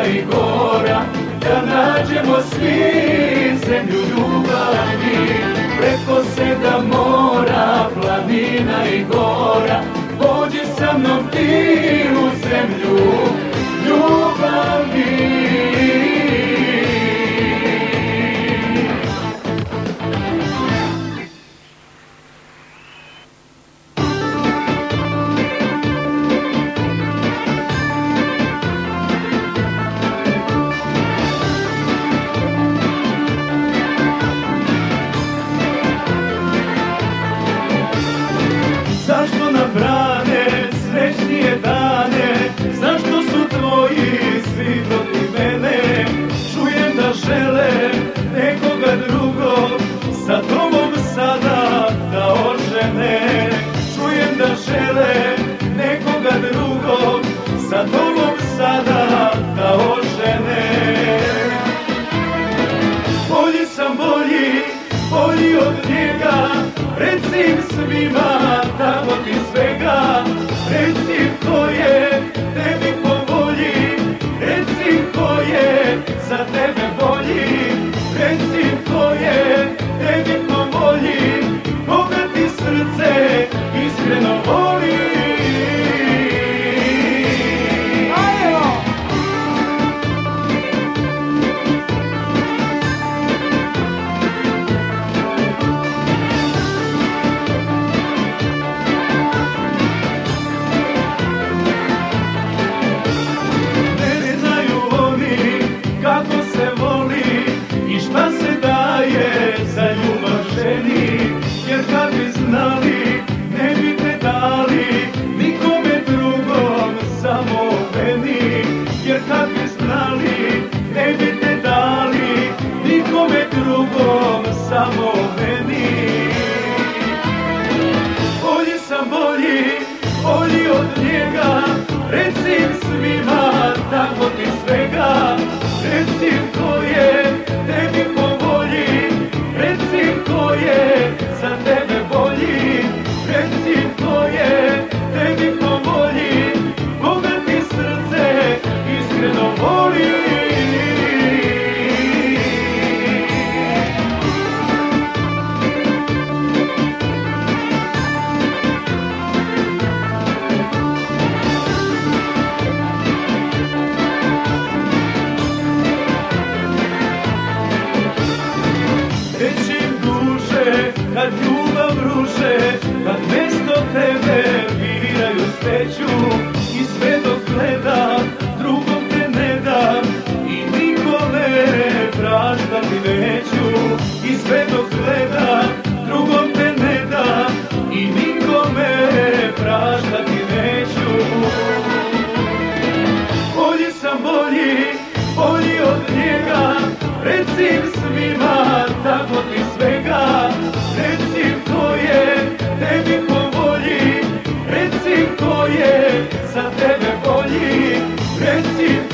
i gora, da nađemo svi zemlju ljubavi. Preko 7 mora, planina i gora, pođi sa mnom ti u zemlju ljubavi. Zašto nam brane srećnije dane? Zašto su tvoji svi protiv mene? Čujem da žele nekoga drugog sa tobom sada da ožene. Čujem da žele nekoga drugog sa tobom sada da ožene. Bolji sam bolji od njega, reci im svima tako ti svega. Reci im ko je tebi po volji, reci im ko je za tebe bolji. Reci im ko je tebi po volji, koga ti srce iskreno voli. Jer kad bi znali, ne bi te dali nikome drugom, samo meni. Jer kad bi znali, ne bi te dali nikome drugom, samo meni. Bolji sam bolji od njega, reci im svima tako ti svega. Reci im ko je tebi po volji, reci im ko je za tebe bolji. Reci im ko je tebi po volji, koga ti srce iskreno voli. Kad ljubav ruše, kad mesto tebe biraju sreću, i sve dok gledam, drugom te ne dam i nikome praštati neću. I sve dok gledam, drugom te ne dam i nikome praštati neću. Bolji sam bolji od njega, reci im svima tako ti svega. Reci im ko je tebi po volji, reci im ko je za tebe bolji. Reci im